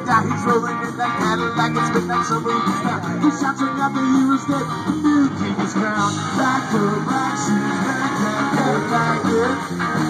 Now he's rolling in that Cadillac, it's been that summer weeks now. He's shouting out the heroes that new king is crowned. Back to black shoes, back, back, back, back, yeah.